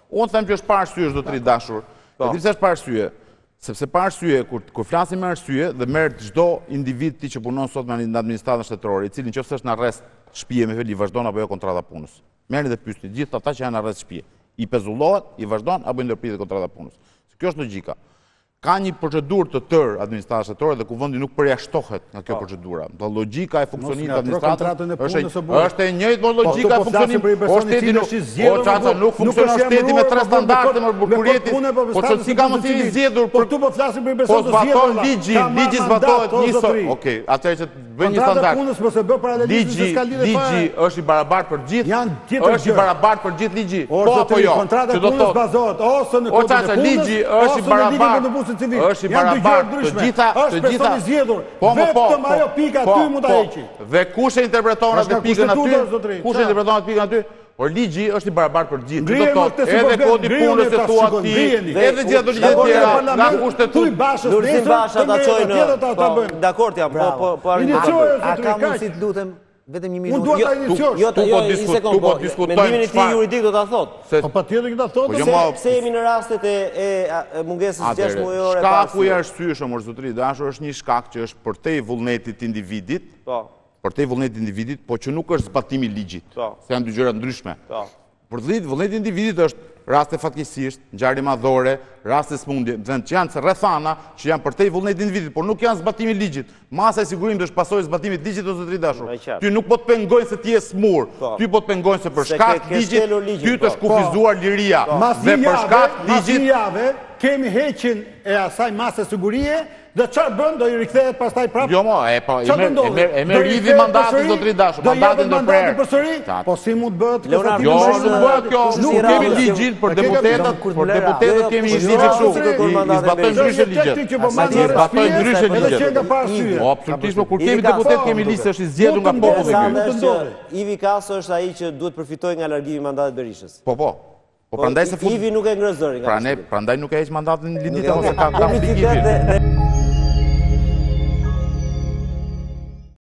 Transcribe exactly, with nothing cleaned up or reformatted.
Unë them që është pa arsye, zotëri dashur. E di pse është pa arsye. Sepse pa arsye, kur, kur flasim me arsye dhe merr çdo individ ti që punon sot në administratën shtetërore, i cili nëse është në arrest shtëpie me veli vazhdon apo jo kontrata punës. Merrni dhe pyesni gjithë ata që janë në arrest shtëpie. I pezullohet, i vazhdon apo i ndërpritet kontrata punës. Kjo është logjika. Ka një procedurë të tërë administrata shtetërore dhe kuvendi nuk përjashtohet nga kjo procedura. Dhe logjika e funksionimit të administratës është e njëjtë me logjika e funksionimit. O shteti nuk nuk funksionon shteti me tre standarde më bukurjetit. Po çfarë si ka mos i zgjedhur? Po tu po flasim për personat të zgjedhur. Po ligji, ligji zbatohet njëso. Okej, atëherë që bëj një standard. Punës mos e bë paralelisht se ska lidhje fare. Ligji është i barabartë për gjithë. Janë tjetër gjë. Është i barabartë për gjithë ligji. Po apo jo? Kontrata punës bazohet ose në kodin e punës, ligji është i barabartë. Është i barabartë të gjitha, të gjitha. Është zgjedhur. Po, po, vetëm ajo pika aty mund ta heqi. Dhe kush e interpreton atë pikën aty? Kush e interpreton atë pikën aty? Por ligji është i barabartë për gjithë. Do të thotë edhe kodi punës e thua ti, edhe gjithë ato ligje të tjera, nga kushtetues. Dorëzim Basha ta çojnë. Dakord jam, po po po a ka mundësi të lutem vetëm një minutë. Unë dua ta inicioj. Jo, jo, një sekond. Po mendimin e tij juridik do ta thotë. Po patjetër që ta thotë. Pse jemi në rastet e mungesës gjashtë mujore pas. Shkaku i arsyeshëm, zotëri dashur, është një shkak që është përtej vullnetit të individit. Po. Përtej vullnetit të individit, po që nuk është zbatimi i ligjit. Po. Se janë dy gjëra ndryshme. Po. Për vullneti i individit është raste fatkeqësisht, ngjarje madhore, raste smundje, që janë rrethana që janë përtej vullnetit të individit, por nuk janë zbatimi i ligjit. Masa e sigurimit është pasojë zbatimit të ligjit ose të dashur. Ty nuk po të pengojnë se ti je smur. Ty po të pengojnë se për shkak të ligjit ty të është kufizuar liria. Dhe për shkak të ligjit javë kemi heqjen e asaj mase sigurie dhe çfarë bën do i rikthehet pastaj prapë. Jo, mo, e po e merr rivi mandatin zotëri dashur, mandatin do prerë. Po si mund bëhet kjo? Jo, nuk bëhet kjo. Nuk kemi ligjin për deputetët, për deputetët kemi një ligj kështu. I zbatojnë ndryshe ligjet. I zbatojnë ndryshe ligjet. Po absolutisht, kur kemi deputet kemi listë është i zgjedhur nga populli. Ivi Kaso është ai që duhet përfitojë nga largimi i mandatit Berishës. Po po. Po prandaj se Ivi nuk e ngre zërin nga. Prandaj nuk e heq mandatin Lidita ose ka kam ligjit.